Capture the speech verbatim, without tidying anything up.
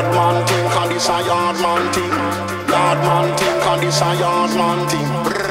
Yard man thing, cause this a yard man thing. Yard man thing, cause this a yard man thing.